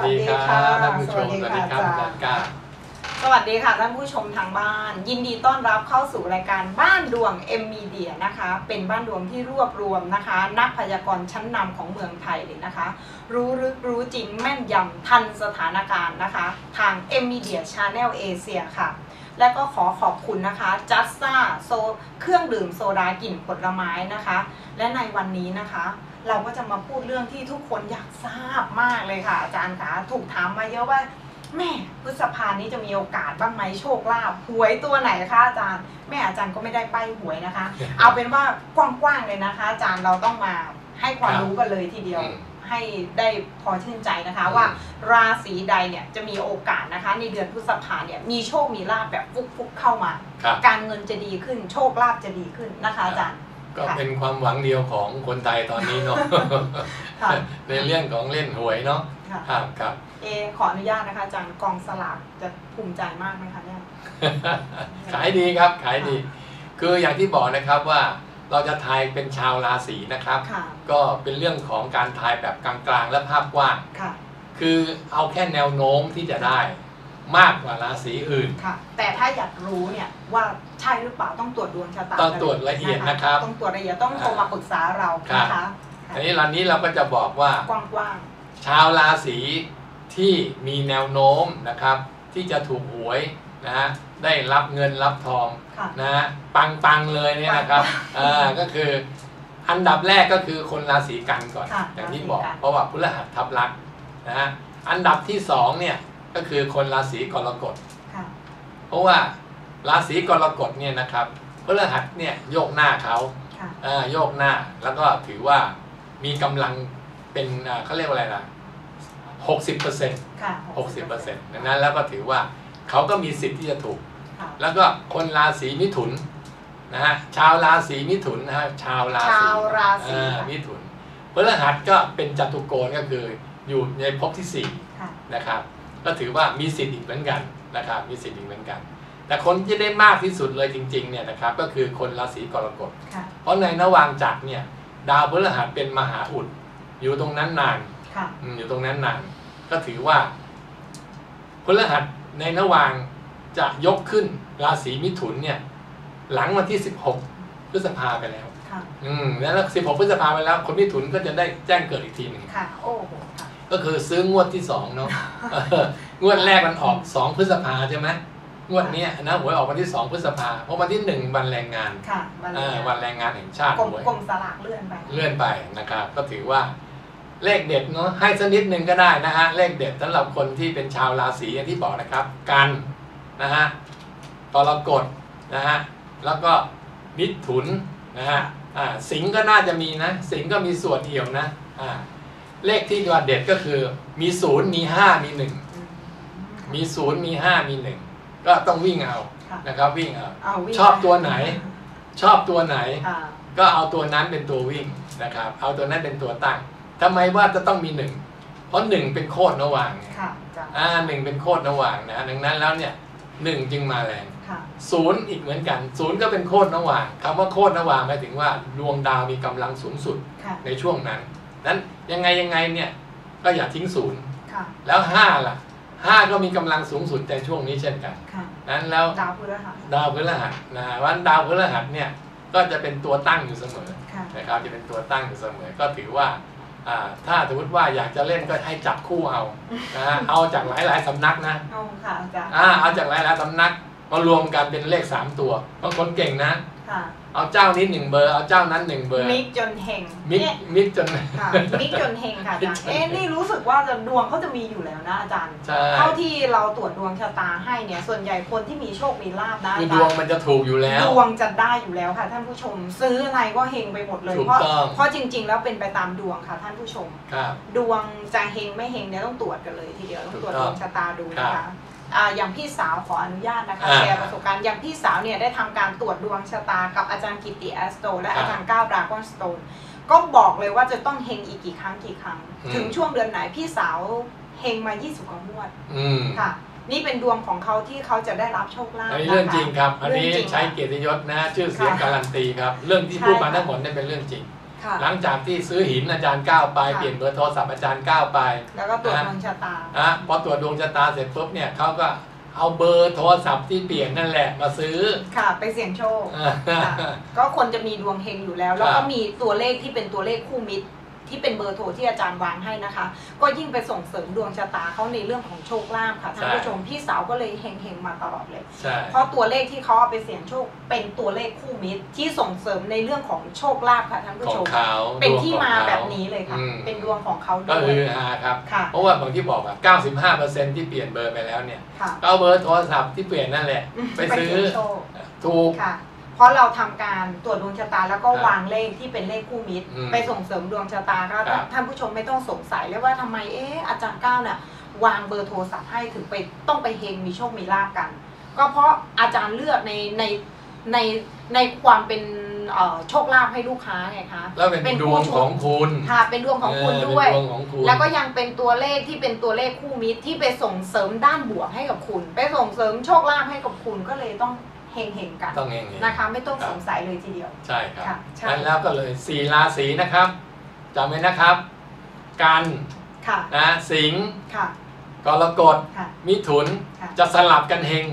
ดีครับท่านผู้ชมสวัสดีครับอาจารย์ก้าสวัสดีค่ะท่านผู้ชมทางบ้านยินดีต้อนรับเข้าสู่รายการบ้านดวง M Media นะคะเป็นบ้านดวงที่รวบรวมนะคะนักพยากรณ์ชั้นนำของเมืองไทยเลยนะคะรู้ลึกรู้จริงแม่นยำทันสถานการณ์นะคะทาง M Media Channel Asia ค่ะและก็ขอบคุณนะคะจัสซ่าเครื่องดื่มโซดากลิ่นผลไม้นะคะและในวันนี้นะคะเราก็จะมาพูดเรื่องที่ทุกคนอยากทราบมากเลยค่ะอาจารย์คะถูกถามมาเยอะว่าแม่พฤษภานี้จะมีโอกาสบ้างไหมโชคลาภหวยตัวไหนคะอาจารย์แม่อาจารย์ก็ไม่ได้ใบ้หวยนะคะเอาเป็นว่ากว้างๆเลยนะคะอาจารย์เราต้องมาให้ความรู้กันเลยทีเดียวให้ได้พอชื่นใจนะคะว่าราศีใดเนี่ยจะมีโอกาสนะคะในเดือนพฤษภาเนี่ยมีโชคมีลาภแบบฟุกๆเข้ามาการเงินจะดีขึ้นโชคลาภจะดีขึ้นนะคะอาจารย์ก็เป็นความหวังเดียวของคนไทยตอนนี้เนาะในเรื่องของเล่นหวยเนาะครับขออนุญาตนะคะอาจารย์กองสลากจะภูมิใจมากไหมคะเนี่ยขายดีครับขายดีคืออย่างที่บอกนะครับว่าเราจะทายเป็นชาวราศีนะครับก็เป็นเรื่องของการทายแบบกลางๆและภาพกว้างคือเอาแค่แนวโน้มที่จะได้มากกว่าราศีอื่นค่ะแต่ถ้าอยากรู้เนี่ยว่าใช่หรือเปล่าต้องตรวจดวงชะตาต้องตรวจละเอียดนะครับต้องตรวจละเอียดต้องโทรมาปรึกษาเรานะคะอันนี้เราก็จะบอกว่ากว้างๆชาวราศีที่มีแนวโน้มนะครับที่จะถูกหวยนะฮะได้รับเงินรับทองนะฮะปังเลยเนี่ยนะครับก็คืออันดับแรกก็คือคนราศีกันก่อนอย่างที่บอกเพราะว่าพฤหัสทับลักษณ์นะฮะอันดับที่สองเนี่ยก็คือคนราศีกรกฎเพราะว่าราศีกรกฎเนี่ยนะครับพฤหัสเนี่ยโยกหน้าเขาโยกหน้าแล้วก็ถือว่ามีกำลังเป็นเขาเรียกว่าอะไรนะ60%ดังนั้นแล้วก็ถือว่าเขาก็มีสิทธิ์ที่จะถูกแล้วก็คนราศีมิถุนนะฮะชาวราศีมิถุนนะฮะชาวราศีมิถุนพฤหัสก็เป็นจตุโกณก็คืออยู่ในภพที่4นะครับก็ถือว่ามีสิทธิ์อีกเหมือนกันนะครับมีสิทธิ์อีกเหมือนกันแต่คนที่ได้มากที่สุดเลยจริงๆเนี่ยนะครับก็คือคนราศีกรกฎเพราะในนวางจักรเนี่ยดาวพฤหัสเป็นมหาอุดอยู่ตรงนั้นนานอยู่ตรงนั้นนานก็ถือว่าพฤหัสในนวางจะยกขึ้นราศีมิถุนเนี่ยหลังวันที่16พฤษภาไปแล้วแล้ว16พฤษภาไปแล้วคนมิถุนก็จะได้แจ้งเกิดอีกทีหนึ่งก็คือซื้องวดที่2เนาะงวดแรกมันออก2พฤษภาใช่ไหมงวดนี้นะหวยออกวันที่2พฤษภาเพราะวันที่1วันแรงงานวันแรงงานแห่งชาติหวยกรมสลากเลื่อนไปนะครับก็ถือว่าเลขเด็ดเนาะให้สักนิดนึงก็ได้นะฮะเลขเด็ดสำหรับคนที่เป็นชาวราศีอย่างที่บอกนะครับกันนะฮะกรกฎนะฮะแล้วก็มิถุนนะฮะสิงห์ก็น่าจะมีนะสิงห์ก็มีส่วนเอี่ยวนะเลขที่ว่าเด็ดก็คือมี0มี5มี1มี0มี5มี1ก็ต้องวิ่งเอานะครับวิ่งเอาชอบตัวไหนก็เอาตัวนั้นเป็นตัววิ่งนะครับเอาตัวนั้นเป็นตัวตั้งทำไมว่าจะต้องมี1เพราะ1เป็นโคตรนวาง1เป็นโคตรนวางนะดังนั้นแล้วเนี่ย1จึงมาแรง0อีกเหมือนกัน0ก็เป็นโคตรนวางคำว่าโคตรนวางหมายถึงว่าดวงดาวมีกำลังสูงสุดในช่วงนั้นนั้นยังไงเนี่ยก็อย่าทิ้ง0แล้ว5ล่ะ5ก็มีกำลังสูงสุดในช่วงนี้เช่นกันนั้นแล้วดาวพฤหัสนะวันดาวพฤหัสเนี่ยก็จะเป็นตัวตั้งอยู่เสมอนะครับจะเป็นตัวตั้งอยู่เสมอก็ถือว่าถ้าสมมติว่าอยากจะเล่นก็ให้จับคู่เอาเอาจากหลายๆสำนักนะเอาจากหลายๆสำนักมารวมกันเป็นเลข3ตัวบางคนเก่งนะเอาเจ้านี้1เบอร์เอาเจ้านั้น1เบอร์มิกจนเฮงมิกจนมิกจนเฮงค่ะอาจารย์นี่รู้สึกว่าดวงเขาจะมีอยู่แล้วนะอาจารย์เท่าที่เราตรวจดวงชะตาให้เนี่ยส่วนใหญ่คนที่มีโชคมีลาภนะคือดวงมันจะถูกอยู่แล้วดวงจะได้อยู่แล้วค่ะท่านผู้ชมซื้ออะไรก็เฮงไปหมดเลยเพราะจริงๆแล้วเป็นไปตามดวงค่ะท่านผู้ชมดวงจะเฮงไม่เฮงเนี่ยต้องตรวจกันเลยทีเดียวต้องตรวจดวงชะตาดูนะคะอย่างพี่สาวขออนุญาตนะคะแชร์ประสบการณ์อย่างพี่สาวเนี่ยได้ทำการตรวจดวงชะตากับอาจารย์กิตติแอสโตและอาจารย์ก้าวดราก้อนสโตนก็บอกเลยว่าจะต้องเฮงอีกกี่ครั้งถึงช่วงเดือนไหนพี่สาวเฮงมา20กว่างวดค่ะนี่เป็นดวงของเขาที่เขาจะได้รับโชคลาภเรื่องจริงครับอันนี้ใช้เกียรติยศนะชื่อเสียงการันตีครับเรื่องที่พูดมาทั้งหมดนี่เป็นเรื่องจริงหลังจากที่ซื้อหินอาจารย์ก้าวไปเปลี่ยนเบอร์โทรศัพท์อาจารย์ก้าวไปแล้วก็ตรวจดวงชะตาพอตรวจดวงชะตาเสร็จปุ๊บเนี่ยเขาก็เอาเบอร์โทรศัพท์ที่เปลี่ยนนั่นแหละมาซื้อค่ะไปเสี่ยงโชคก็คนจะมีดวงเฮงอยู่แล้วแล้วก็มีตัวเลขที่เป็นตัวเลขคู่มิตรที่เป็นเบอร์โทรที่อาจารย์วางให้นะคะก็ยิ่งไปส่งเสริมดวงชะตาเขาในเรื่องของโชคลาภค่ะท่านผู้ชมพี่สาวก็เลยเฮงๆมาตลอดเลยเพราะตัวเลขที่เขาเอาไปเสี่ยงโชคเป็นตัวเลขคู่มิตรที่ส่งเสริมในเรื่องของโชคลาภค่ะท่านผู้ชมเป็นที่มาแบบนี้เลยค่ะเป็นดวงของเขาด้วยก็คือครับเพราะว่าบางที่บอกว่า95%ที่เปลี่ยนเบอร์ไปแล้วเนี่ยเอาเบอร์โทรศัพท์ที่เปลี่ยนนั่นแหละไปซื้อถูกเพราะเราทำการตรวจดวงชะตาแล้วก็วางเลขที่เป็นเลขคู่มิตรไปส่งเสริมดวงชะตาก็ท่านผู้ชมไม่ต้องสงสัยเลยว่าทำไมอาจารย์ก้าวเนี่ยวางเบอร์โทรศัพท์ให้ถึงไปต้องไปเฮงมีโชคมีลาภกันก็เพราะอาจารย์เลือกในความเป็นโชคลาภให้ลูกค้าไงคะแล้วเป็นดวงของคุณค่ะเป็นดวงของคุณด้วยแล้วก็ยังเป็นตัวเลขที่เป็นตัวเลขคู่มิตรที่ไปส่งเสริมด้านบวกให้กับคุณไปส่งเสริมโชคลาภให้กับคุณก็เลยต้องเฮงๆกันต้องเฮงนะคะไม่ต้องสงสัยเลยทีเดียวใช่ครับงั้นแล้วก็เลย4ราศีนะครับจำไว้นะครับกันนะสิงห์กรกฎมิถุนจะสลับกันเฮง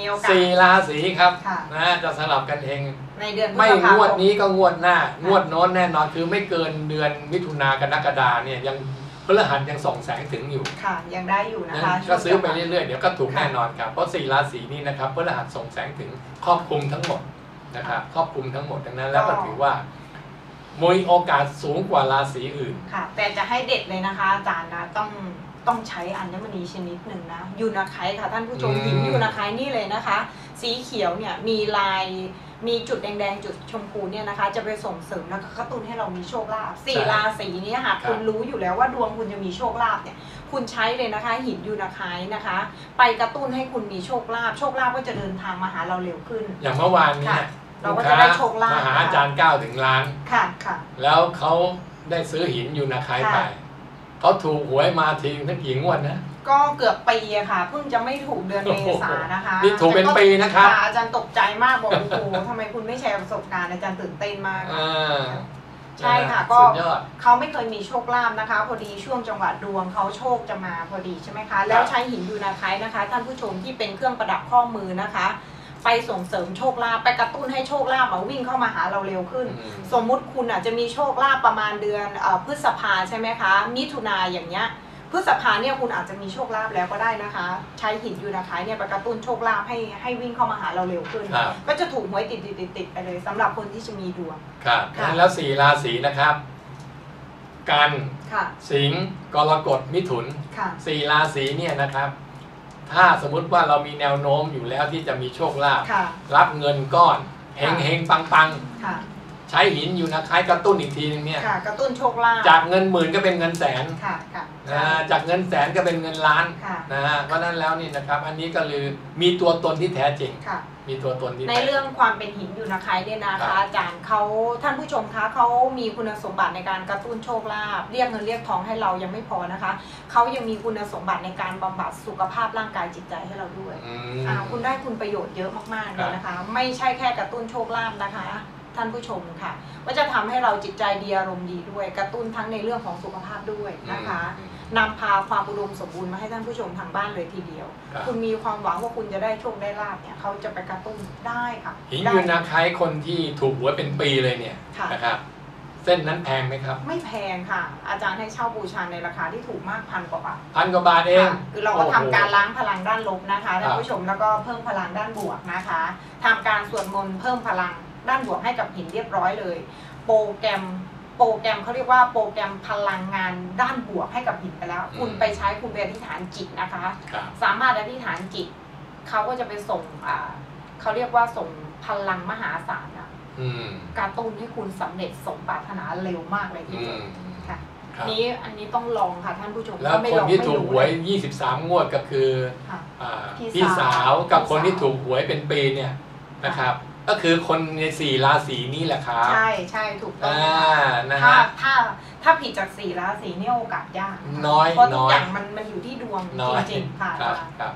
4ราศีครับนะจะสลับกันเฮงในเดือนไม่งวดนี้ก็งวดหน้างวดโน้นแน่นอนคือไม่เกินเดือนมิถุนากรกฎาเนี่ยยังพฤหัสยังส่องแสงถึงอยู่ค่ะยังได้อยู่นะคะก็ซื้อไปเรื่อยๆเดี๋ยวก็ถูกแน่นอนครับเพราะ4ราศีนี้นะครับพฤหัสส่องแสงถึงครอบคลุมทั้งหมดนะครับครอบคลุมทั้งหมดดังนั้นแล้วก็ถือว่ามีโอกาสสูงกว่าราศีอื่นค่ะแต่จะให้เด็ดเลยนะคะอาจารย์นะต้องใช้อัญมณีชนิดหนึ่งนะยูนาไคค่ะท่านผู้ชมหินยูนาไคนี่เลยนะคะสีเขียวเนี่ยมีลายมีจุดแดงๆจุดชมพูเนี่ยนะคะจะไปส่งเสริมแล้วก็กระตุ้นให้เรามีโชคลาภ4ราศีนี้หากคุณรู้อยู่แล้วว่าดวงคุณจะมีโชคลาภเนี่ยคุณใช้เลยนะคะหินยูนาไคนะคะไปกระตุ้นให้คุณมีโชคลาภก็จะเดินทางมาหาเราเร็วขึ้นอย่างเมื่อวานนี้เราก็จะได้โชคลาภมาหาอาจารย์ก้าวถึงล้านค่ะแล้วเขาได้ซื้อหินยูนาไคไปเขาถูกหวยมาทีทั้งกี่งวดนะก็เกือบปีอะค่ะเพิ่งจะไม่ถูกเดือนเมษายนนะคะนี่ถูกเป็นปีนะครับอาจารย์ตกใจมากบอกโอ้โหทำไมคุณไม่แชร์ประสบการณ์อาจารย์ตื่นเต้นมากใช่ค่ะก็เขาไม่เคยมีโชคลาภนะคะพอดีช่วงจังหวะดวงเขาโชคจะมาพอดีใช่ไหมคะแล้วใช้หินยูนาไคนะคะท่านผู้ชมที่เป็นเครื่องประดับข้อมือนะคะไปส่งเสริมโชคลาภไปกระตุ้นให้โชคลาภวิ่งเข้ามาหาเราเร็วขึ้นสมมุติคุณอาจจะมีโชคลาภประมาณเดือนพฤษภาใช่ไหมคะมิถุนาอย่างเงี้ยพฤษภาเนี่ยคุณอาจจะมีโชคลาภแล้วก็ได้นะคะใช้หินยูนาไคเนี่ยไปกระตุ้นโชคลาภให้วิ่งเข้ามาหาเราเร็วขึ้นก็จะถูกหวยติดไปเลยสำหรับคนที่จะมีดวงครับแล้ว4ราศีนะครับกันสิงห์กรกฎมิถุน4ราศีเนี่ยนะครับถ้าสมมุติว่าเรามีแนวโน้มอยู่แล้วที่จะมีโชคลาภรับเงินก้อนเฮงปังใช้หินอยู่นะคล้ายกระตุ้นอีกทีนึงเนี่ยกระตุ้นโชคลาภจากเงินหมื่นก็เป็นเงินแสนจากเงินแสนก็เป็นเงินล้านนะฮะเพราะนั้นแล้วนี่นะครับอันนี้ก็คือมีตัวตนที่แท้จริงมีตัวตนที่ในเรื่องความเป็นหินยูนาไคเนี่ยนะคะอาจารย์เขาท่านผู้ชมคะเขามีคุณสมบัติในการกระตุ้นโชคลาภเรียกเงินเรียกทองให้เรายังไม่พอนะคะเขายังมีคุณสมบัติในการบำบัดสุขภาพร่างกายจิตใจให้เราด้วยคุณได้คุณประโยชน์เยอะมากๆเลยนะคะไม่ใช่แค่กระตุ้นโชคลาภนะคะท่านผู้ชมค่ะว่าจะทำให้เราจิตใจดีอารมณ์ดีด้วยกระตุ้นทั้งในเรื่องของสุขภาพด้วยนะคะนำพาความอุดมสมบูรณ์มาให้ท่านผู้ชมทางบ้านเลยทีเดียวคุณมีความหวังว่าคุณจะได้โชคได้ลาภเนี่ยเขาจะไปกระตุ้นได้ค่ะหินยูนาไคคนที่ถูกหวยเป็นปีเลยเนี่ยนะครับเส้นนั้นแพงไหมครับไม่แพงค่ะอาจารย์ให้เช่าบูชาในราคาที่ถูกมาก1,000 กว่าบาท 1,000 กว่าบาทเองคือเราก็ทำการล้างพลังด้านลบนะคะท่านผู้ชมแล้วก็เพิ่มพลังด้านบวกนะคะทำการสวดมนต์เพิ่มพลังด้านบวกให้กับหินเรียบร้อยเลยโปรแกรมเขาเรียกว่าโปรแกรมพลังงานด้านบวกให้กับหินไปแล้วคุณไปใช้คุณไปอธิษฐานจิตนะคะสามารถอธิษฐานจิตเขาก็จะไปส่งเขาเรียกว่าส่งพลังมหาศาลการตุ้นให้คุณสำเร็จสมปรารถนาเร็วมากเลยทีเดียวค่ะอันนี้ต้องลองค่ะท่านผู้ชมแล้วคนที่ถูกหวย23 งวดก็คือพี่สาวกับคนที่ถูกหวยเป็นปีเนี่ยนะครับก็คือคนใน4ราศีนี้แหละครับใช่ถูกต้องถ้าผิดจาก4ราศีนี่โอกาสยากน้อยเพราะทุกอย่างมันอยู่ที่ดวงจริงๆค่ะครับ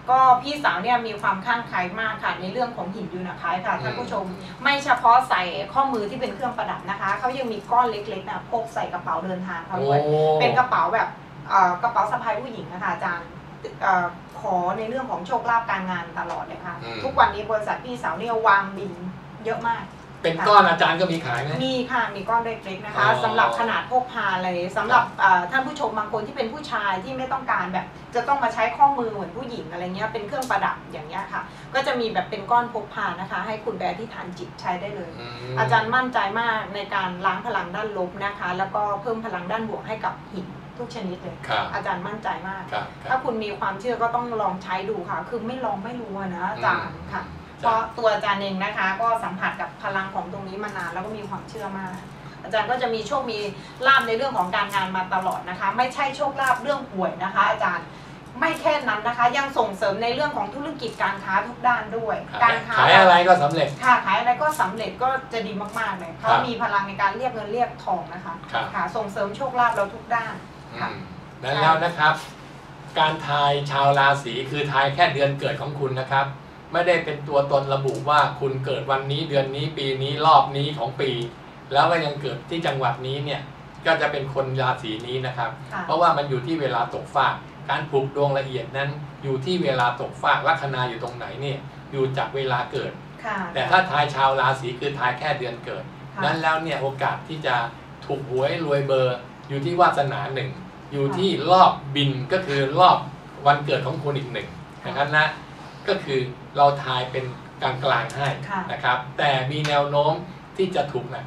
ก็พี่สาวเนี่ยมีความข้างไคล้มากค่ะในเรื่องของหินยูนาไคต์ค่ะท่านผู้ชมไม่เฉพาะใส่ข้อมือที่เป็นเครื่องประดับนะคะเขายังมีก้อนเล็กๆนะพกใส่กระเป๋าเดินทางเขาด้วยเป็นกระเป๋าแบบกระเป๋าสะพายผู้หญิงนะคะอาจารย์ขอในเรื่องของโชคลาภการงานตลอดเลยค่ะทุกวันนี้บริษัทพี่สาวเนี่ยวางบินเยอะมากเป็นก้อนอาจารย์ก็มีขายไหมมีค่ะมีก้อนเล็กๆนะคะสำหรับขนาดพกพาเลยสำหรับท่านผู้ชมบางคนที่เป็นผู้ชายที่ไม่ต้องการแบบจะต้องมาใช้ข้อมือเหมือนผู้หญิงอะไรเงี้ยเป็นเครื่องประดับอย่างเงี้ยค่ะก็จะมีแบบเป็นก้อนพกพานะคะให้คุณไปอธิษฐานจิตใช้ได้เลยอาจารย์มั่นใจมากในการล้างพลังด้านลบนะคะแล้วก็เพิ่มพลังด้านบวกให้กับหินทุกชนิดเลยอาจารย์มั่นใจมากถ้าคุณมีความเชื่อก็ต้องลองใช้ดูค่ะคือไม่ลองไม่รู้นะอาจารย์ค่ะเพราะตัวอาจารย์เองนะคะก็สัมผัสกับพลังของตรงนี้มานานแล้วก็มีความเชื่อมากอาจารย์ก็จะมีโชคมีลาภในเรื่องของการงานมาตลอดนะคะไม่ใช่โชคลาภเรื่องหวยนะคะอาจารย์ไม่แค่นั้นนะคะยังส่งเสริมในเรื่องของธุรกิจการค้าทุกด้านด้วยการค้าขายอะไรก็สำเร็จค่ะขายอะไรก็สำเร็จก็จะดีมากๆเลยเขามีพลังในการเรียกเงินเรียกทองนะคะค่ะส่งเสริมโชคลาภเราทุกด้านค่ะนั้นแล้วนะครับการทายชาวราศีคือทายแค่เดือนเกิดของคุณนะครับไม่ได้เป็นตัวตนระบุว่าคุณเกิดวันนี้เดือนนี้ปีนี้รอบนี้ของปีแล้วก็ยังเกิดที่จังหวัดนี้เนี่ยก็จะเป็นคนราศีนี้นะครับเพราะว่ามันอยู่ที่เวลาตกฟากการผูกดวงละเอียดนั้นอยู่ที่เวลาตกฟากลัคนาอยู่ตรงไหนเนี่ยอยู่จากเวลาเกิดแต่ถ้าทายชาวราศีคือทายแค่เดือนเกิดนั้นแล้วเนี่ยโอกาสที่จะถูกหวยรวยเบอร์อยู่ที่วาสนาหนึ่งอยู่ที่รอบบินก็คือรอบวันเกิดของคุณอีกหนึ่งนะครับนะก็คือเราทายเป็นกลางๆให้นะครับแต่มีแนวโน้มที่จะถูกนะ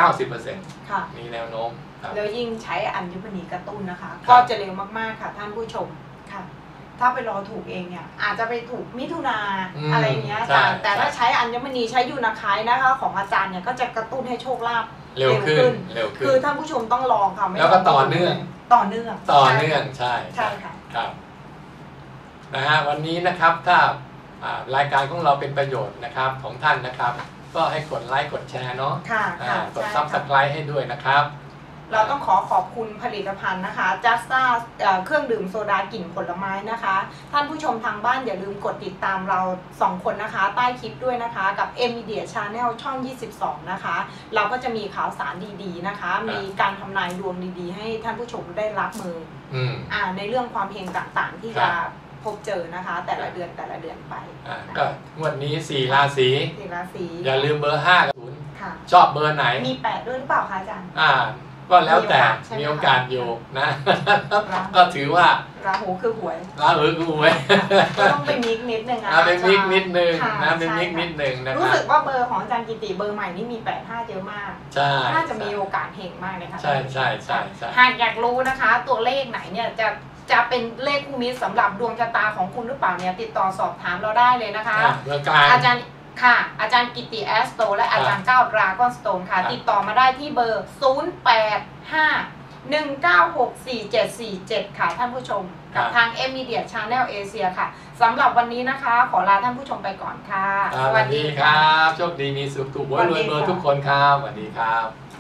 90% มีแนวโน้มแล้วยิ่งใช้อัญมณีกระตุ้นนะคะก็จะเร็วมากๆค่ะท่านผู้ชมค่ะถ้าไปรอถูกเองเนี่ยอาจจะไปถูกมิถุนาอะไรเงี้ยแต่ถ้าใช้อัญมณีใช้ยูนาไคต์นะคะของอาจารย์เนี่ยก็จะกระตุ้นให้โชคลาภเร็วขึ้นคือท่านผู้ชมต้องลองค่ะแล้วก็ต่อเนื่องใช่ค่ะครับนะฮะวันนี้นะครับถ้ารายการของเราเป็นประโยชน์นะครับของท่านนะครับก็ให้กดไลค์กดแชร์เนาะกด Subscribe ให้ด้วยนะครับเราต้องขอบคุณผลิตภัณฑ์นะคะจัสตาเครื่องดื่มโซดากลิ่นผลไม้นะคะท่านผู้ชมทางบ้านอย่าลืมกดติดตามเรา2คนนะคะใต้คลิปด้วยนะคะกับ Media Channel ช่อง22นะคะเราก็จะมีข่าวสารดีๆนะคะมีการทำนายดวงดีๆให้ท่านผู้ชมได้รับมือในเรื่องความเฮงต่างๆที่จะพบเจอนะคะแต่ละเดือนไปก็งวดนี้4ราศีอย่าลืมเบอร์5กับ0ชอบเบอร์ไหนมี8ด้วยหรือเปล่าคะอาจารย์ก็แล้วแต่มีโอกาสอยู่นะก็ถือว่าราหูคือหวยก็ต้องเป็นมิกนิดนึงนะเป็นมิกนิดนึงนะเป็นมิกนิดนึงนะรู้สึกว่าเบอร์ของอาจารย์กิติเบอร์ใหม่นี่มี85เยอะมากน่าจะมีโอกาสเฮงมากเลยค่ะใช่หากอยากรู้นะคะตัวเลขไหนเนี่ยจะเป็นเลขคู่มิตรสำหรับดวงชะตาของคุณหรือเปล่าเนี่ยติดต่อสอบถามเราได้เลยนะคะอาจารย์ค่ะอาจารย์กิติแอสโตและอาจารย์ก้าวดราก้อนสโตนค่ะติดต่อมาได้ที่เบอร์0851964747ค่ะท่านผู้ชมกับทาง Media Channel Asia ค่ะสำหรับวันนี้นะคะขอลาท่านผู้ชมไปก่อนค่ะสวัสดีครับโชคดีมีสุขถูกหวยรวยเบอร์ทุกคนครับสวัสดีครับ